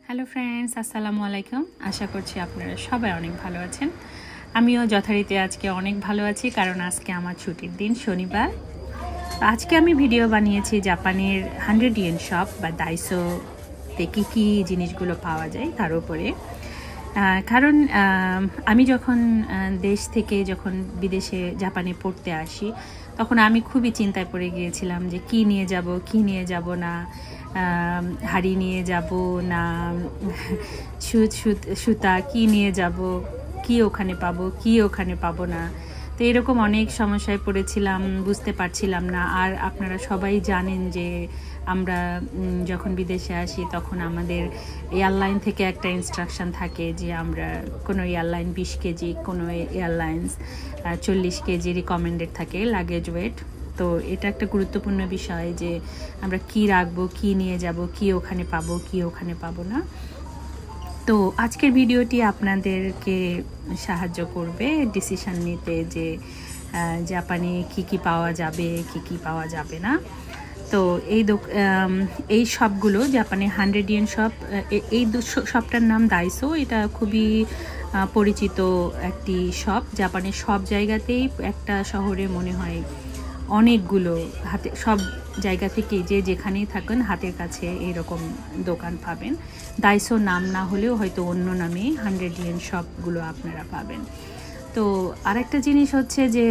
Hello friends, আসসালামু আলাইকুম। আশা করছি আপনারা সবাই অনেক ভালো আছেন। আমিও যথারীতি আজকে অনেক ভালো আছি, কারণ আজকে আমার ছুটির দিন, শনিবার। আজকে আমি ভিডিও বানিয়েছি জাপানের 100 ইয়েন শপ বা ডাইসোতে কী কী জিনিসগুলো পাওয়া যায় তার উপরে। কারণ আমি যখন দেশ থেকে বিদেশে জাপানে পড়তে আসি, তখন আমি খুবই চিন্তায় পড়ে গিয়েছিলাম যে কী নিয়ে যাব না, হাড়ি নিয়ে যাব না সুতা কী নিয়ে যাব, কী ওখানে পাবো না। তো এরকম অনেক সমস্যায় পড়েছিলাম, বুঝতে পারছিলাম না। আর আপনারা সবাই জানেন যে আমরা যখন বিদেশে আসি তখন আমাদের এয়ারলাইন থেকে একটা ইনস্ট্রাকশন থাকে যে আমরা কোনো এয়ারলাইন 20 কেজি, কোনো এয়ারলাইন্স 40 কেজি রিকমেন্ডেড থাকে লাগেজ ওয়েট। তো এটা একটা গুরুত্বপূর্ণ বিষয় যে আমরা কি রাখবো, কি নিয়ে যাব, কি ওখানে পাবো না। তো আজকের ভিডিওটি আপনাদেরকে সাহায্য করবে ডিসিশন নিতে যে জাপানে কি পাওয়া যাবে, কি পাওয়া যাবে না। তো এই শপগুলো জাপানে 100 ইয়েন শপ, এই শপটার নাম ডাইসো। এটা খুবই পরিচিত একটি শপ। জাপানের সব জায়গাতেই, একটা শহরে মনে হয় অনেকগুলো সব জায়গা থেকে যেখানেই থাকেন হাতের কাছে এরকম দোকান পাবেন। ডাইসো নাম না হলেও হয়তো অন্য নামে 100 ইয়েন শপগুলো আপনারা পাবেন। তো আরেকটা জিনিস হচ্ছে যে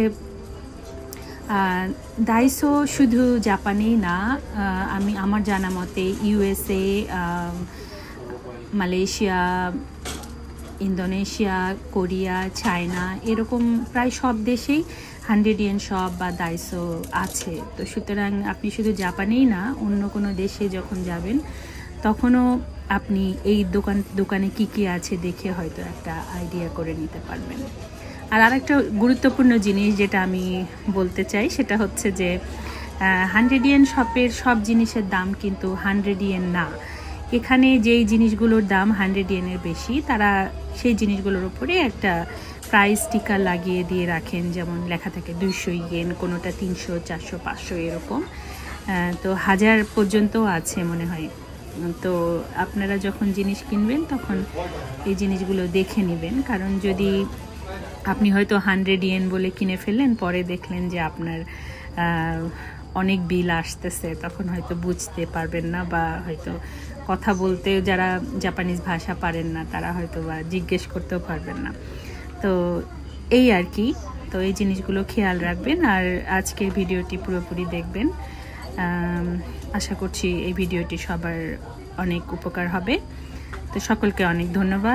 ডাইসো শুধু জাপানেই না, আমার জানা মতে USA, Malaysia, Indonesia, Korea, China, এরকম প্রায় সব দেশেই 100 ইয়েন শপ বা ডাইসো আছে। তো সুতরাং আপনি শুধু জাপানেই না, অন্য কোনো দেশে যখন যাবেন তখনও আপনি এই দোকানে কি আছে দেখে হয়তো একটা আইডিয়া করে নিতে পারবেন। আর আরেকটা গুরুত্বপূর্ণ জিনিস যেটা আমি বলতে চাই সেটা হচ্ছে যে 100 ইয়েন শপের সব জিনিসের দাম কিন্তু 100 ইয়েন না। এখানে যেই জিনিসগুলোর দাম 100 ইয়েনের বেশি, তারা সেই জিনিসগুলোর উপরে একটা প্রাইস স্টিকার লাগিয়ে দিয়ে রাখেন, যেমন লেখা থাকে 200 ইয়েন, কোনোটা 300, 400, 500 এরকম। তো 1000 পর্যন্ত আছে মনে হয়। তো আপনারা যখন জিনিস কিনবেন তখন এই জিনিসগুলো দেখে নেবেন, কারণ যদি আপনি হয়তো 100 ইয়েন বলে কিনে ফেললেন, পরে দেখলেন যে আপনার অনেক বিল আসতেছে, তখন হয়তো বুঝতে পারবেন না, বা হয়তো কথা বলতে যারা জাপানিজ ভাষা পারেন না তারা হয়তো বা জিজ্ঞেস করতেও পারবেন না। তো এই আর কি। তো এই জিনিসগুলো খেয়াল রাখবেন আর আজকের ভিডিওটি পুরোপুরি দেখবেন। আশা করছি এই ভিডিওটি সবার অনেক উপকার হবে। তো সকলকে অনেক ধন্যবাদ।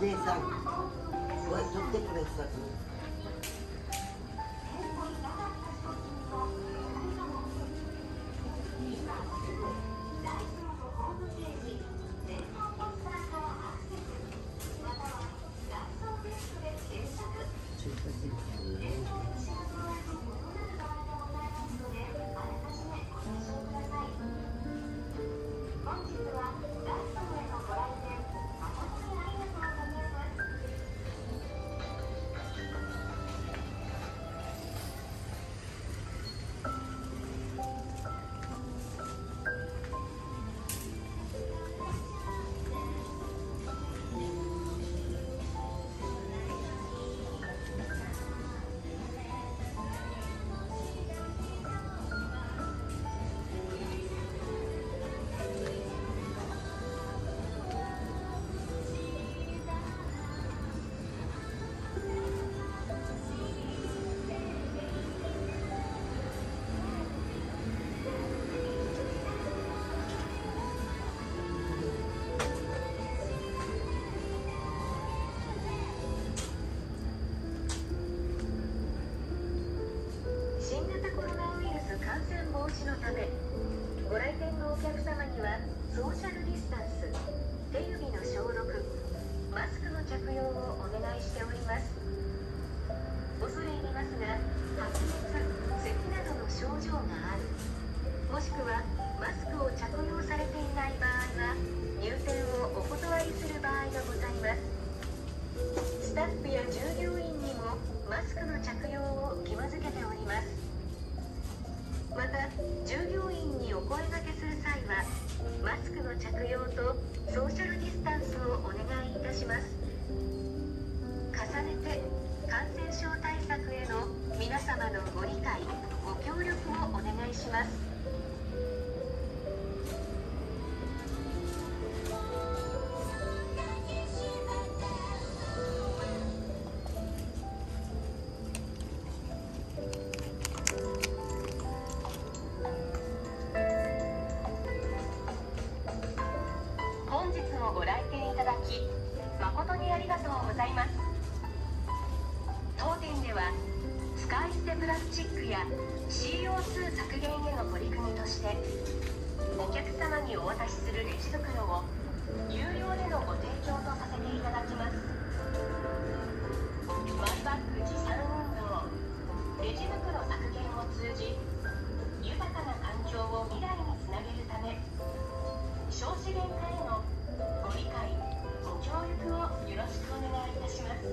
姉さん、これ取ってくれさ。 のため、ご来店のお客様にはソーシャルディスタンス、手指の消毒、マスクの着用をお願いしております。恐れ入りますが、発熱、咳などの症状がある、もしくはマスクを着用されていない場合は入店をお断りする場合がございます。スタッフや従業員にもマスクの着用を義務付けております。また、従業員にお声掛けする際はマスクの着用とソーシャルディスタンスをお願いいたします。重ねて感染症対策への皆様のご理解、ご協力をお願いします。本日もご来店いただき誠にありがとうございます。当店では使い捨てプラスチックや CO2 削減への取り組みとしてお客様にお渡しするレジ袋を有料でのご提供とさせていただきます。マイバッグ持参運動、レジ袋削減を通じ豊かな環境を未来につなげるため、少子減化へのご理解、ご協力をよろしくお願いいたします。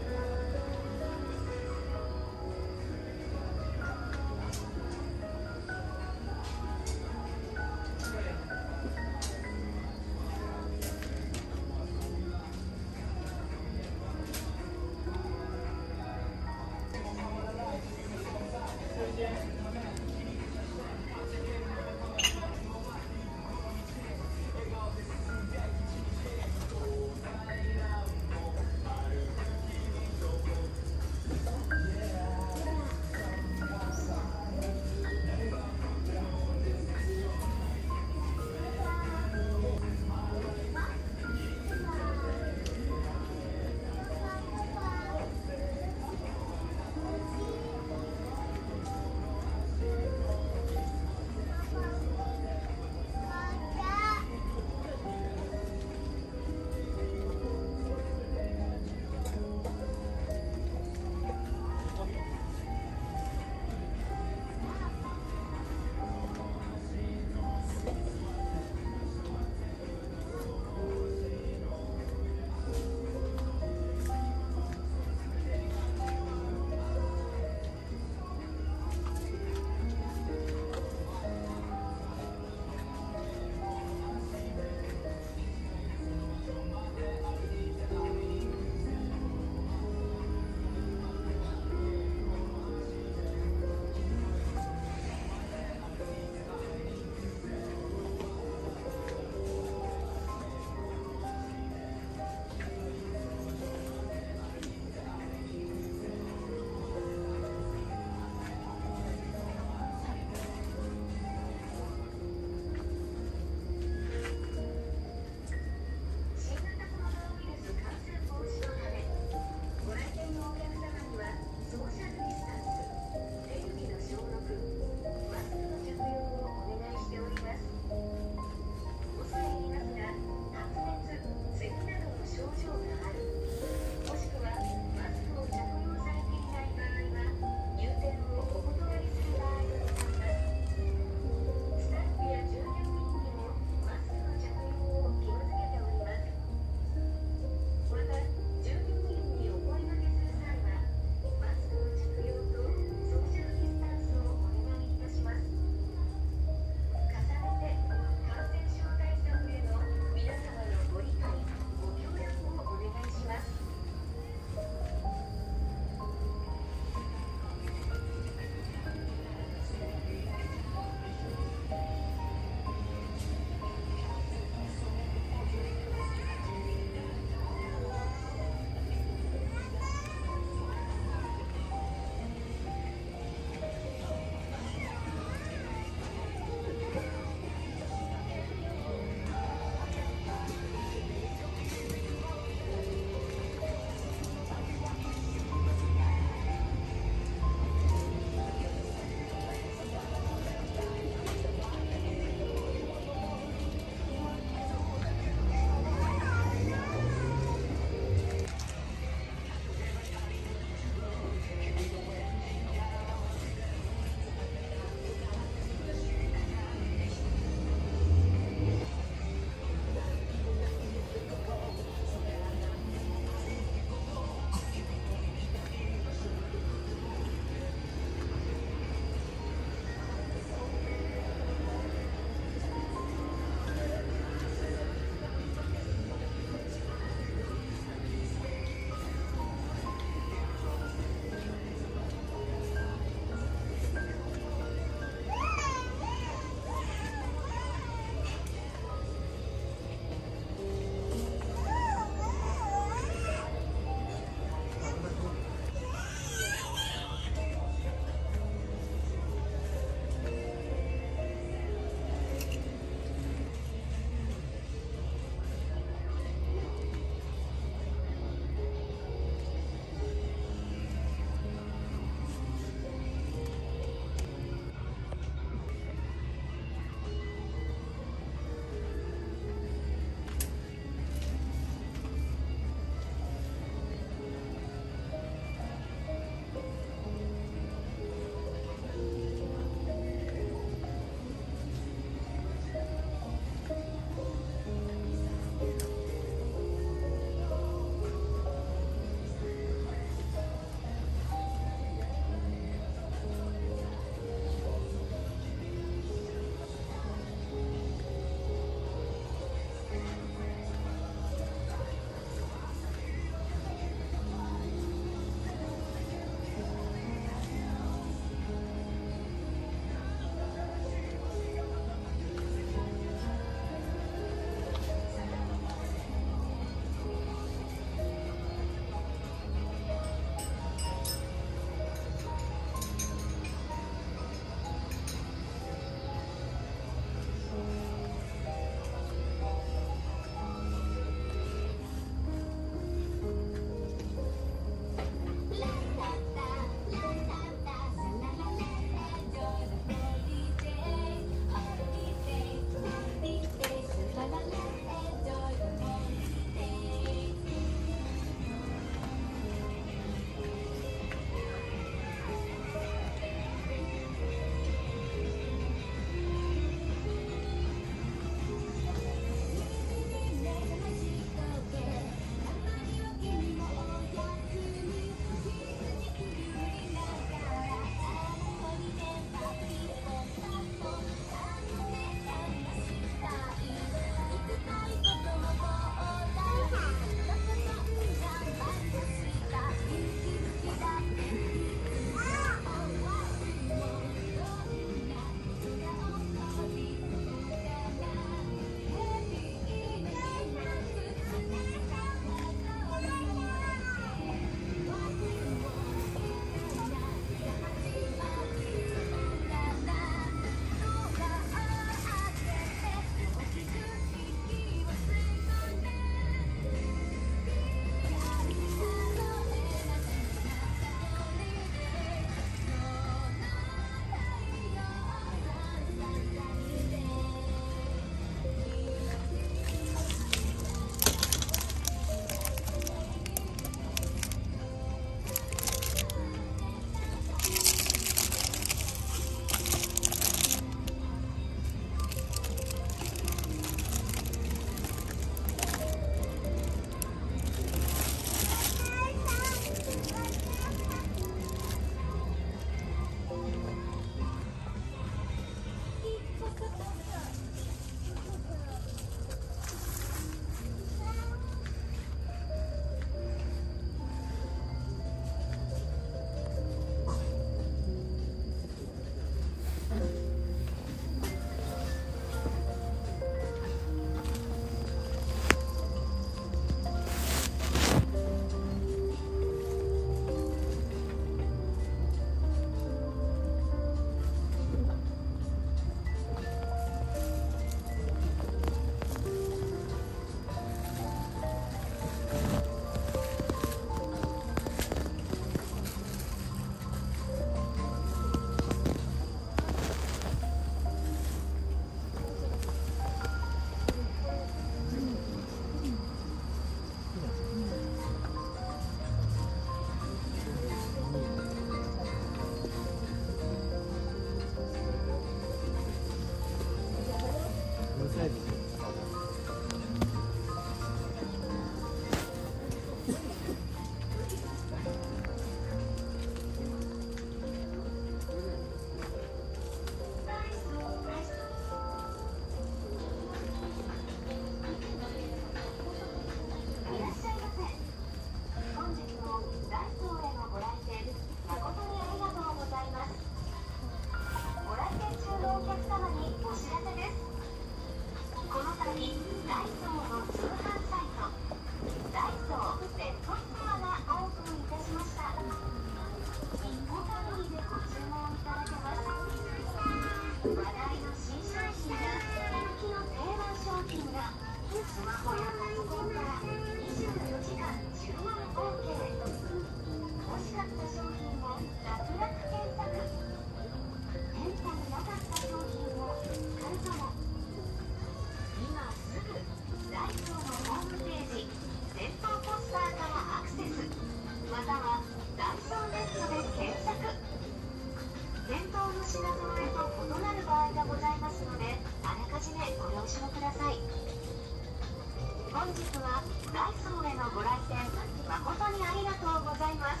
称ください。本日はダイソーへのご来店誠にありがとうございます。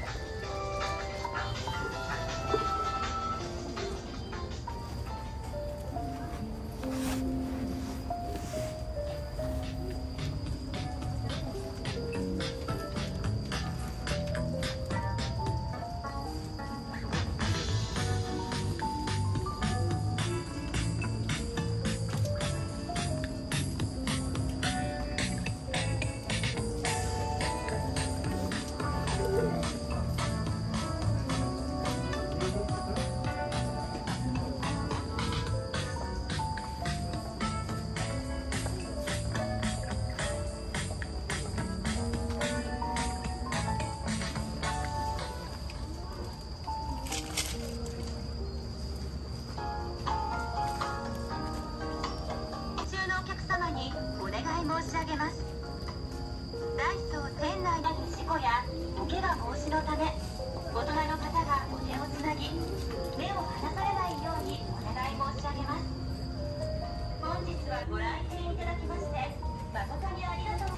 申し上げます。ダイソー店内での事故やお怪我防止のため、大人の方がお手をつなぎ目を離されないようにお願い申し上げます。本日はご来店いただきまして誠にありがとう。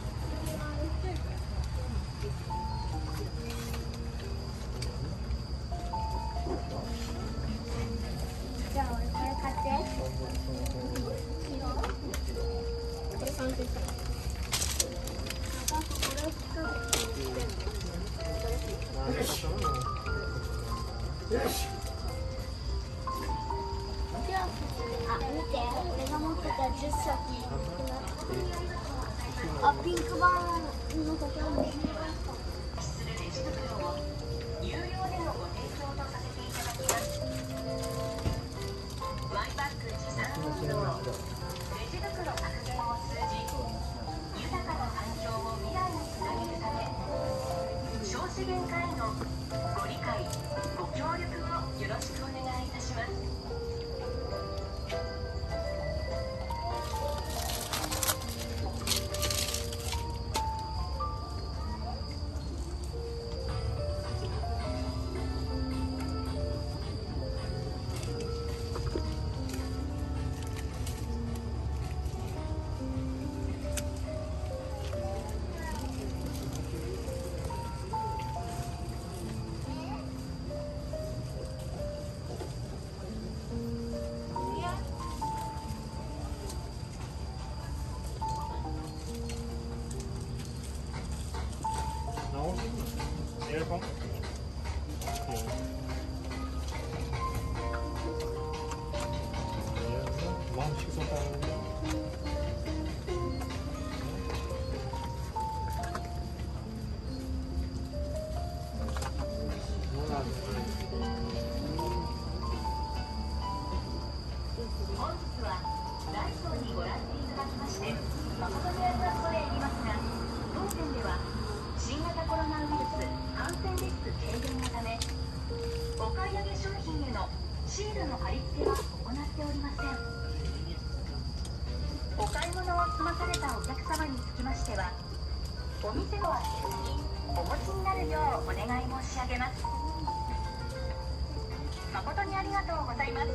じゃあ俺これ買って。いいよ。これ買ってきた。あ、見て、俺が持ってた10色。あ、ピンクバーンのところに。 するレジ袋を有料でのご提供とさせていただきます。マイバッグ持参運動、レジ袋削減を通じ豊かな環境を未来につなげるため、少資源化へのご理解ご協力をよろしくお願いいたします。 Earphone? One 식소다. シールの貼り付けは行っておりません。お買い物を済まされたお客様につきましては、お店を開けずにお持ちになるようお願い申し上げます。誠にありがとうございます。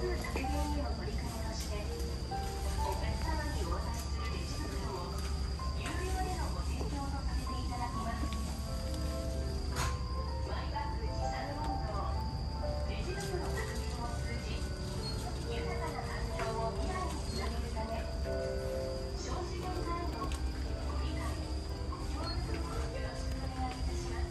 削減への取り組みとして、お客様にお渡しするレジ袋を有料でのご提供とさせていただきます。マイバッグ持参運動、レジ袋削減を通じ、豊かな環境を未来につなげるため、小事業界のご理解、ご協力をよろしくお願いいたします。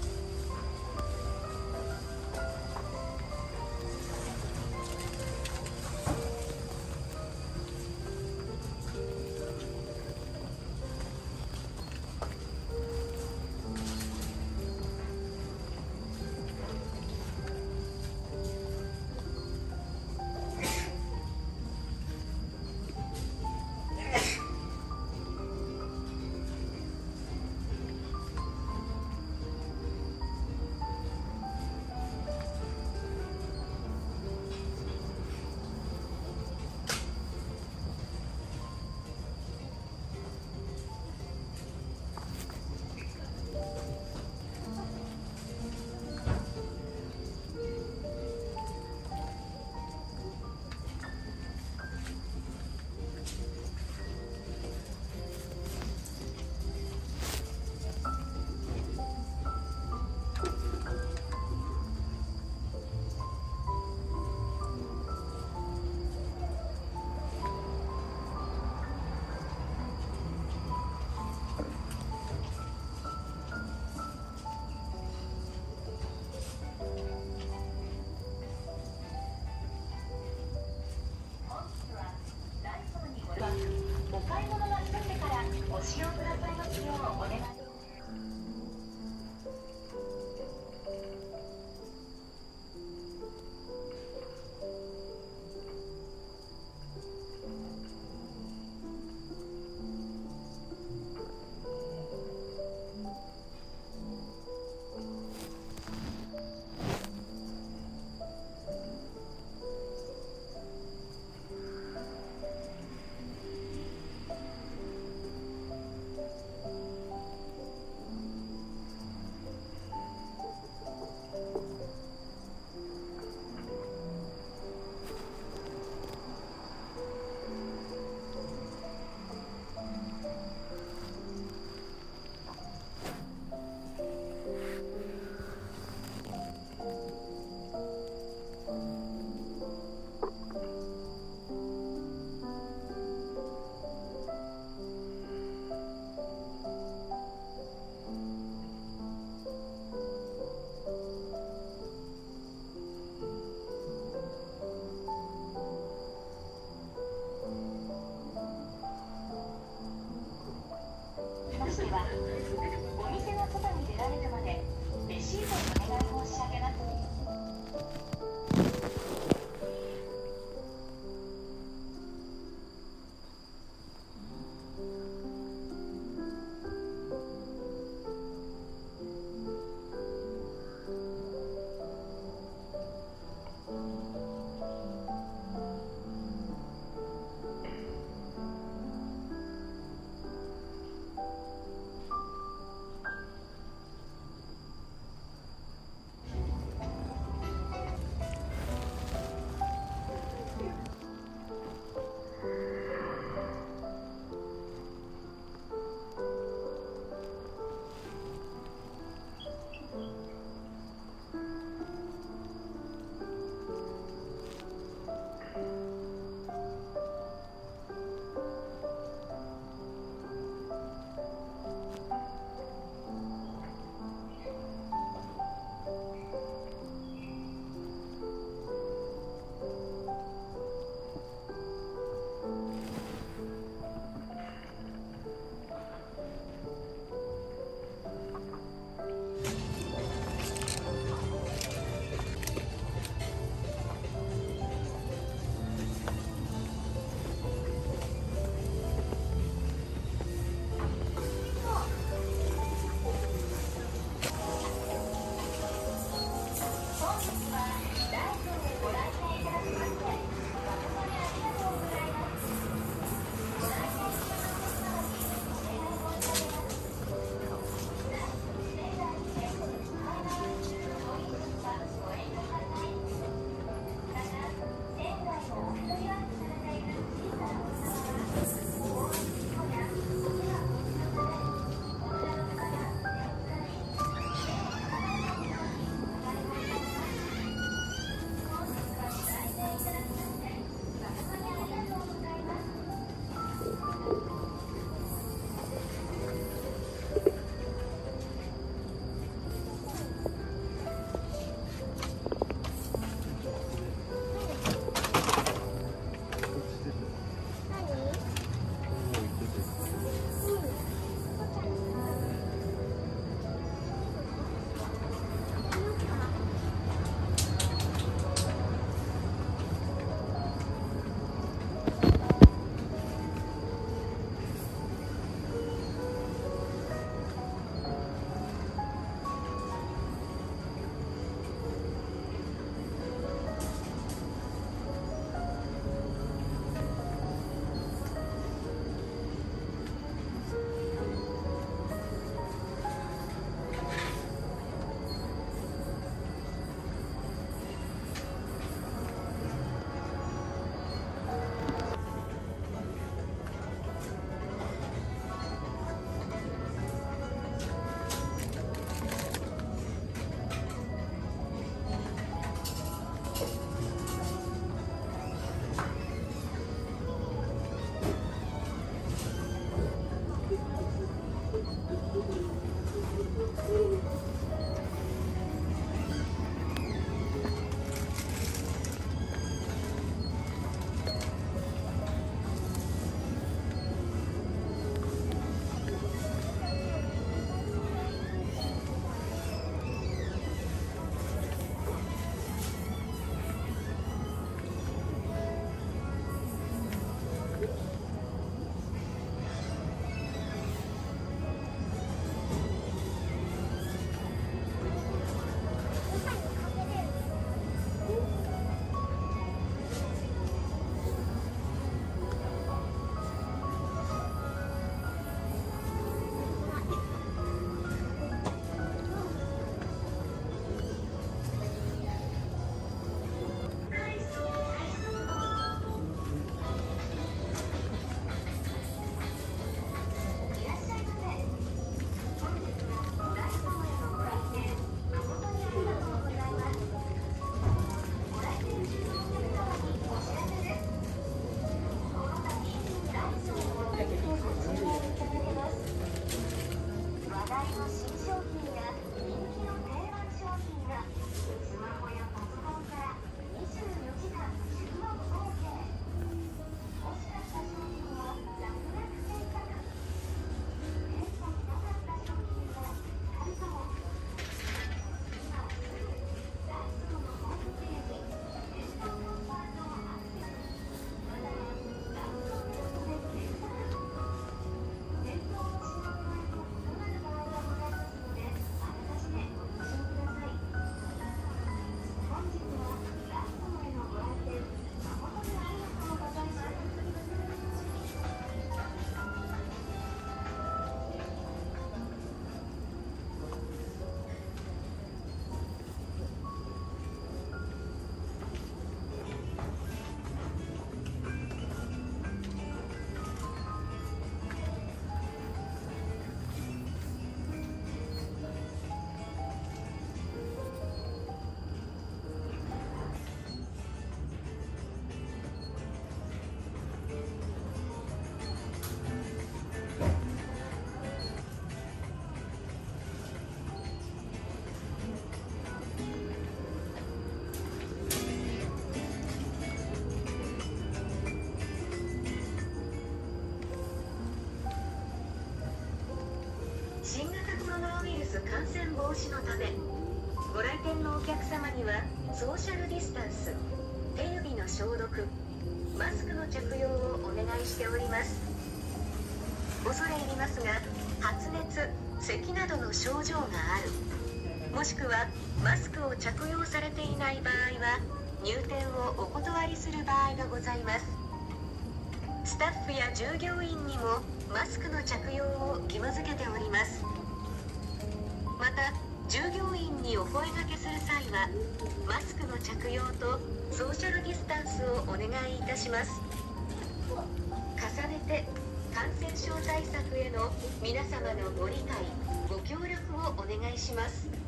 新型コロナウイルス感染防止のため、ご来店のお客様にはソーシャルディスタンス、手指の消毒、マスクの着用をお願いしております。恐れ入りますが、発熱、咳などの症状がある、もしくはマスクを着用されていない場合は入店をお断りする場合がございます。スタッフや従業員にもマスクの着用を義務付けております。また従業員にお声掛けする際はマスクの着用とソーシャルディスタンスをお願いいたします。重ねて感染症対策への皆様のご理解、ご協力をお願いします。